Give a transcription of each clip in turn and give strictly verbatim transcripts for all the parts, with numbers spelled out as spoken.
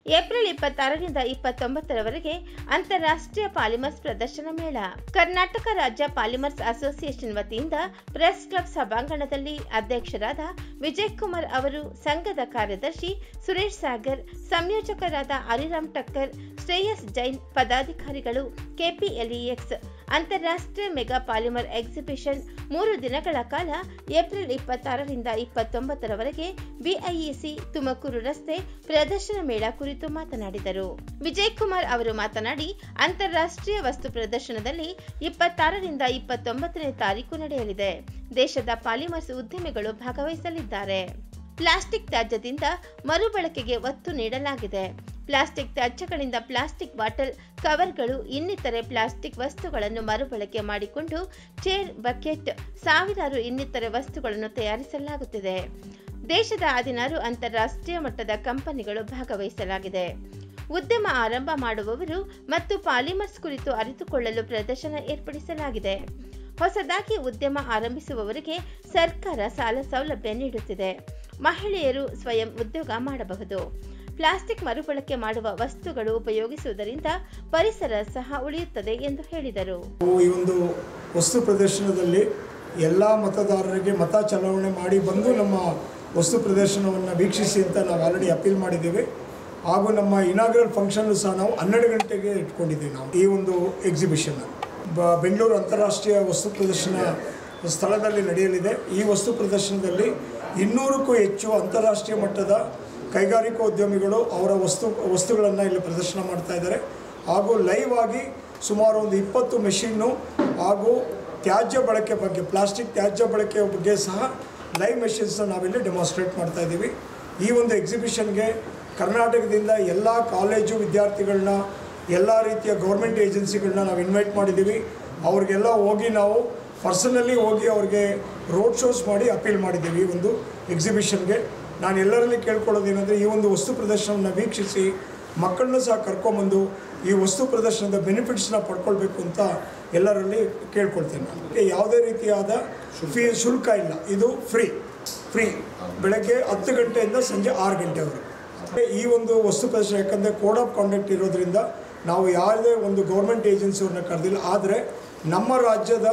April ಇಪ್ಪತ್ತಾರರಿಂದ ಇಪ್ಪತ್ತೊಂಬತ್ತರವರೆಗೆ ಅಂತಾರಾಷ್ಟ್ರೀಯ polymers ಪ್ರದರ್ಶನ ಮೇಳ. ಕರ್ನಾಟಕ ರಾಜ್ಯ ಪಾಲಿಮರ್ಸ್ ಅಸೋಸಿಯೇಷನ್ ವತಿಯಿಂದ ಪ್ರೆಸ್ ಕ್ಲಬ್ ಸಭಾಂಗಣದಲ್ಲಿ ಅಧ್ಯಕ್ಷರಾದ ವಿಜಯ್ ಕುಮಾರ್ ಅವರು, ಸಂಘದ ಕಾರ್ಯದರ್ಶಿ ಸುರೇಶ್ ಸಾಗರ್, ಸಂಯೋಜಕರಾದ ಹರಿರಾಮ್ ಟಕ್ಕರ್, ಶ್ರೇಯಸ್ ಜೈನ್, ಪದಾಧಿಕಾರಿಗಳು, ಕೆಪಿಎಲ್ಇಎಕ್ಸ್ ಅಂತಾರಾಷ್ಟ್ರೀಯ ಮೆಗಾ ಪಾಲಿಮರ್ ಎಕ್ಸಿಬಿಷನ್ ಮೂರು ದಿನಗಳ ಕಾಲ ಏಪ್ರಿಲ್ ಇಪ್ಪತ್ತಾರರಿಂದ ಇಪ್ಪತ್ತೊಂಬತ್ತರವರೆಗೆ ಬಿಐಇಸಿ ತುಮಕೂರು ರಸ್ತೆ ಪ್ರದರ್ಶನ ಮೇಳ ಕುರಿತು ಮಾತನಾಡಿದರು. ವಿಜಯ್ ಕುಮಾರ್ ಅವರು ಮಾತನಾಡಿ, ಅಂತಾರಾಷ್ಟ್ರೀಯ ವಸ್ತು ಪ್ರದರ್ಶನದಲ್ಲಿ ಇಪ್ಪತ್ತಾರರಿಂದ ಇಪ್ಪತ್ತೊಂಬತ್ತನೇ ತಾರೀಕು ನಡೆಯಲಿದೆ. ದೇಶದ ಪಾಲಿಮರ್ಸ್ ಉದ್ಯಮಿಗಳು ಭಾಗವಹಿಸಲಿದ್ದಾರೆ. ಪ್ಲಾಸ್ಟಿಕ್ ತ್ಯಾಜ್ಯದಿಂದ ಮರುಬಳಕೆಗೆ ಒತ್ತು ನೀಡಲಾಗಿದೆ. ಪ್ಲಾಸ್ಟಿಕ್ ತ್ಯಾಜ್ಯಗಳಿಂದ ಪ್ಲಾಸ್ಟಿಕ್ ಬಾಟಲ್, ಕವರ್ಗಳು, ಇನ್ನಿತರೆ ಪ್ಲಾಸ್ಟಿಕ್ ವಸ್ತುಗಳನ್ನು ಮರುಬಳಕೆ ಮಾಡಿಕೊಂಡು ಚೇರ್, ಬಕೆಟ್, ಸಾವಿರಾರು ಇನ್ನಿತರೆ ವಸ್ತುಗಳನ್ನು ತಯಾರಿಸಲಾಗುತ್ತಿದೆ. ದೇಶದ ಹದಿನಾರು ಅಂತಾರಾಷ್ಟ್ರೀಯ ಮಟ್ಟದ ಕಂಪನಿಗಳು ಭಾಗವಹಿಸಲಾಗಿದೆ. ಉದ್ಯಮ ಆರಂಭ ಮಾಡುವವರು ಮತ್ತು ಪಾಲಿಮರ್ಸ್ ಕುರಿತು ಅರಿತುಕೊಳ್ಳಲು ಪ್ರದರ್ಶನ ಏರ್ಪಡಿಸಲಾಗಿದೆ. ಹೊಸದಾಗಿ ಉದ್ಯಮ ಆರಂಭಿಸುವವರಿಗೆ ಸರ್ಕಾರ ಸಾಲ ಸೌಲಭ್ಯ ನೀಡುತ್ತಿದೆ. ಮಹಿಳೆಯರು ಸ್ವಯಂ ಉದ್ಯೋಗ ಮಾಡಬಹುದು. ಪ್ಲಾಸ್ಟಿಕ್ ಮರುಬಳಕೆ ಮಾಡುವ ವಸ್ತುಗಳು ಉಪಯೋಗಿಸುವುದರಿಂದ ಪರಿಸರ ಸಹ ಉಳಿಯುತ್ತದೆ ಎಂದು ಹೇಳಿದರು. ಈ ಒಂದು ವಸ್ತು ಪ್ರದರ್ಶನದಲ್ಲಿ ಎಲ್ಲ ಮತದಾರರಿಗೆ ಮತ ಚಲಾವಣೆ ಮಾಡಿ ಬಂದು ನಮ್ಮ ವಸ್ತು ಪ್ರದರ್ಶನವನ್ನು ವೀಕ್ಷಿಸಿ ಅಂತ ನಾವು ಆಲ್ರೆಡಿ ಅಪೀಲ್ ಮಾಡಿದ್ದೇವೆ. ಹಾಗೂ ನಮ್ಮ ಇನಾಗ್ರಲ್ ಫಂಕ್ಷನ್ ಸಹ ನಾವು ಹನ್ನೆರಡು ಗಂಟೆಗೆ ಇಟ್ಕೊಂಡಿದ್ದೀವಿ. ನಾವು ಈ ಒಂದು ಎಕ್ಸಿಬಿಷನ್ ಬ ಬೆಂಗಳೂರು ಅಂತಾರಾಷ್ಟ್ರೀಯ ವಸ್ತು ಪ್ರದರ್ಶನ ಸ್ಥಳದಲ್ಲಿ ನಡೆಯಲಿದೆ. ಈ ವಸ್ತು ಪ್ರದರ್ಶನದಲ್ಲಿ ಇನ್ನೂರಕ್ಕೂ ಹೆಚ್ಚು ಅಂತಾರಾಷ್ಟ್ರೀಯ ಮಟ್ಟದ ಕೈಗಾರಿಕೋದ್ಯಮಿಗಳು ಅವರ ವಸ್ತು ವಸ್ತುಗಳನ್ನು ಇಲ್ಲಿ ಪ್ರದರ್ಶನ ಮಾಡ್ತಾ ಇದ್ದಾರೆ. ಹಾಗೂ ಲೈವ್ ಆಗಿ ಸುಮಾರು ಒಂದು ಇಪ್ಪತ್ತು ಮೆಷಿನ್ನು ಹಾಗೂ ತ್ಯಾಜ್ಯ ಬಳಕೆ ಬಗ್ಗೆ, ಪ್ಲಾಸ್ಟಿಕ್ ತ್ಯಾಜ್ಯ ಬಳಕೆ ಬಗ್ಗೆ ಸಹ ಲೈವ್ ಮೆಷಿನ್ಸ್ನ ನಾವಿಲ್ಲಿ ಡೆಮಾನ್ಸ್ಟ್ರೇಟ್ ಮಾಡ್ತಾ ಇದ್ದೀವಿ. ಈ ಒಂದು ಎಕ್ಸಿಬಿಷನ್ಗೆ ಕರ್ನಾಟಕದಿಂದ ಎಲ್ಲ ಕಾಲೇಜು ವಿದ್ಯಾರ್ಥಿಗಳನ್ನ, ಎಲ್ಲ ರೀತಿಯ ಗೌರ್ಮೆಂಟ್ ಏಜೆನ್ಸಿಗಳನ್ನ ನಾವು ಇನ್ವೈಟ್ ಮಾಡಿದ್ದೀವಿ. ಅವ್ರಿಗೆಲ್ಲ ಹೋಗಿ ನಾವು ಪರ್ಸನಲಿ ಹೋಗಿ ಅವ್ರಿಗೆ ರೋಡ್ ಶೋಸ್ ಮಾಡಿ ಅಪೀಲ್ ಮಾಡಿದ್ದೀವಿ. ಈ ಒಂದು ಎಕ್ಸಿಬಿಷನ್ಗೆ ನಾನು ಎಲ್ಲರಲ್ಲಿ ಕೇಳ್ಕೊಳ್ಳೋದೇನೆಂದರೆ, ಈ ಒಂದು ವಸ್ತು ಪ್ರದರ್ಶನವನ್ನು ವೀಕ್ಷಿಸಿ ಮಕ್ಕಳನ್ನು ಸಹ ಕರ್ಕೊಂಬಂದು ಈ ವಸ್ತು ಪ್ರದರ್ಶನದ ಬೆನಿಫಿಟ್ಸ್ನ ಪಡ್ಕೊಳ್ಬೇಕು ಅಂತ ಎಲ್ಲರಲ್ಲಿ ಕೇಳ್ಕೊಳ್ತೇನೆ. ನಾನು ಯಾವುದೇ ರೀತಿಯಾದ ಫೀ ಶುಲ್ಕ ಇಲ್ಲ. ಇದು ಫ್ರೀ ಫ್ರೀ ಬೆಳಗ್ಗೆ ಹತ್ತು ಗಂಟೆಯಿಂದ ಸಂಜೆ ಆರು ಗಂಟೆವರೆಗೆ ಈ ಒಂದು ವಸ್ತು ಪ್ರದರ್ಶನ. ಯಾಕಂದರೆ ಕೋಡ್ ಆಫ್ ಕಾಂಡಕ್ಟ್ ಇರೋದ್ರಿಂದ ನಾವು ಯಾವುದೇ ಒಂದು ಗೌರ್ಮೆಂಟ್ ಏಜೆನ್ಸಿಯವ್ರನ್ನ ಕರೆದಿಲ್ಲ. ಆದರೆ ನಮ್ಮ ರಾಜ್ಯದ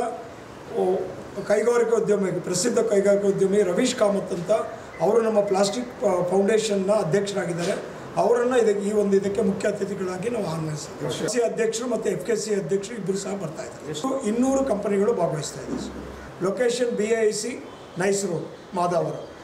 ಕೈಗಾರಿಕೋದ್ಯಮಿ, ಪ್ರಸಿದ್ಧ ಕೈಗಾರಿಕೋದ್ಯಮಿ ರವೀಶ್ ಕಾಮತ್ ಅಂತ ಅವರು ನಮ್ಮ ಪ್ಲಾಸ್ಟಿಕ್ ಫೌಂಡೇಶನ್ನ ಅಧ್ಯಕ್ಷರಾಗಿದ್ದಾರೆ. ಅವರನ್ನು ಇದಕ್ಕೆ ಈ ಒಂದು ಇದಕ್ಕೆ ಮುಖ್ಯ ಅತಿಥಿಗಳಾಗಿ ನಾವು ಆಹ್ವಾನಿಸ್ತೀವಿ. ಎಫ್ ಸಿ ಅಧ್ಯಕ್ಷರು ಮತ್ತು ಎಫ್ ಕೆ ಸಿ ಅಧ್ಯಕ್ಷರು ಇಬ್ಬರು ಸಹ ಬರ್ತಾ ಇದ್ದಾರೆ. ಎಷ್ಟು ಇನ್ನೂರು ಕಂಪನಿಗಳು ಭಾಗವಹಿಸ್ತಾ ಇದ್ದಾರೆ. Location B I C NICE road, Madavara.